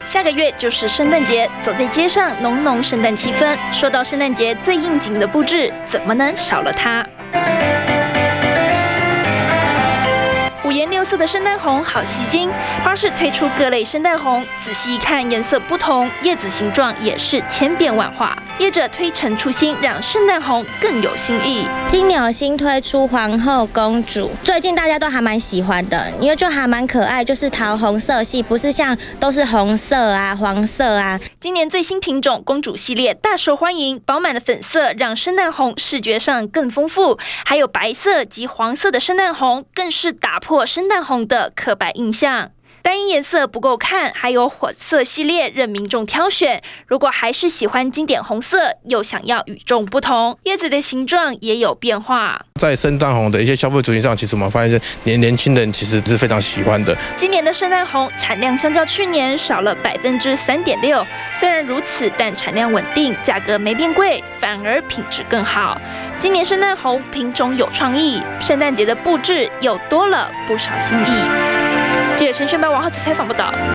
下个月就是圣诞节，走在街上，浓浓圣诞气氛。说到圣诞节最应景的布置，怎么能少了它？五颜六色的圣诞红好吸睛，花市推出各类圣诞红，仔细一看，颜色不同，叶子形状也是千变万化。业者推陈出新，让圣诞红更有新意。 今年有新推出皇后公主，最近大家都还蛮喜欢的，因为就还蛮可爱，就是桃红色系，不是像都是红色啊、黄色啊。 今年最新品种公主系列大受欢迎，饱满的粉色让圣诞红视觉上更丰富，还有白色及黄色的圣诞红，更是打破圣诞红的刻板印象。单一颜色不够看，还有混色系列任民众挑选。如果还是喜欢经典红色，又想要与众不同，叶子的形状也有变化。 在圣诞红的一些消费族群上，其实我们发现年轻人其实是非常喜欢的。 今年的圣诞红产量相较去年少了3.6%，虽然如此，但产量稳定，价格没变贵，反而品质更好。今年圣诞红品种有创意，圣诞节的布置又多了不少新意。记者陈炫白、王浩子采访报道。